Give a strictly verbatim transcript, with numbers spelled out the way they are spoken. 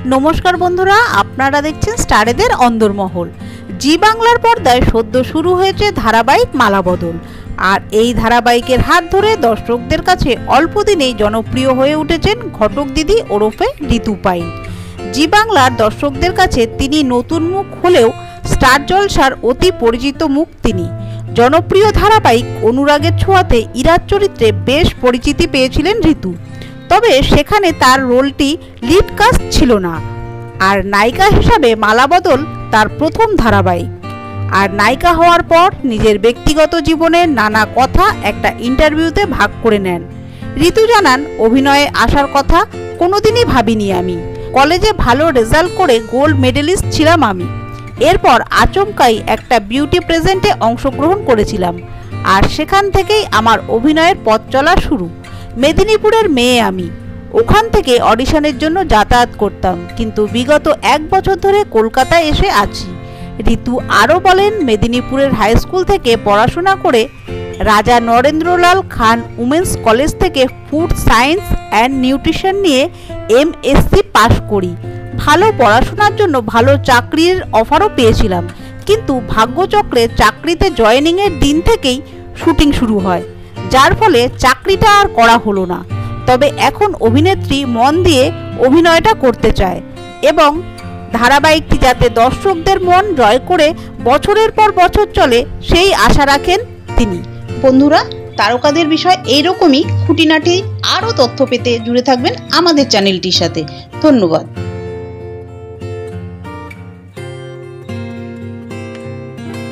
নমস্কার বন্ধুরা, আপনারা দেখছেন স্টারেদের অন্দরমহল। জি বাংলার পর্দায় সদ্য শুরু হয়েছে ধারাবাহিক মালাবদল। আর এই ধারাবাহিকের হাত ধরে দর্শকদের কাছে অল্প দিনেই জনপ্রিয় হয়ে উঠেছেন ঘটক দিদি ওরফে ঋতু পাইন। জি বাংলার দর্শকদের কাছে তিনি নতুন মুখ হলেও স্টার জলসার অতি পরিচিত মুখ তিনি। জনপ্রিয় ধারাবাহিক অনুরাগের ছোঁয়াতে ইরার চরিত্রে বেশ পরিচিতি পেয়েছিলেন ঋতু, তবে সেখানে তার রোলটি লিড কাস্ট ছিল না। আর নায়িকা হিসাবে মালাবদল তার প্রথম ধারাবাহিক। আর নায়িকা হওয়ার পর নিজের ব্যক্তিগত জীবনের নানা কথা একটা ইন্টারভিউতে ভাগ করে নেন। ঋতু জানান, অভিনয়ে আসার কথা কোনোদিনই ভাবিনি আমি। কলেজে ভালো রেজাল্ট করে গোল্ড মেডেলিস্ট ছিলাম আমি। এরপর আচমকাই একটা বিউটি প্রেজেন্টে অংশগ্রহণ করেছিলাম, আর সেখান থেকেই আমার অভিনয়ের পথ চলা শুরু। মেদিনীপুরের মেয়ে আমি, ওখান থেকে অডিশনের জন্য যাতায়াত করতাম, কিন্তু বিগত এক বছর ধরে কলকাতায় এসে আছি। ঋতু আরও বলেন, মেদিনীপুরের হাই স্কুল থেকে পড়াশোনা করে রাজা নরেন্দ্রলাল খান উমেন্স কলেজ থেকে ফুড সায়েন্স অ্যান্ড নিউট্রিশন নিয়ে এমএসসি পাশ করি। ভালো পড়াশোনার জন্য ভালো চাকরির অফারও পেয়েছিলাম, কিন্তু ভাগ্যচক্রে চাকরিতে জয়েনিংয়ের দিন থেকেই শুটিং শুরু হয়, যার ফলে চাকরিটা আর করা হলো না। তবে এখন অভিনেত্রী মন দিয়ে অভিনয়টা করতে চায় এবং ধারাবাহিকটি যাতে দর্শকদের মন জয় করে বছরের পর বছর চলে, সেই আশা রাখেন তিনি। বন্ধুরা, তারকাদের বিষয় এইরকমই খুঁটিনাটি আরও তথ্য পেতে জুড়ে থাকবেন আমাদের চ্যানেলটির সাথে। ধন্যবাদ।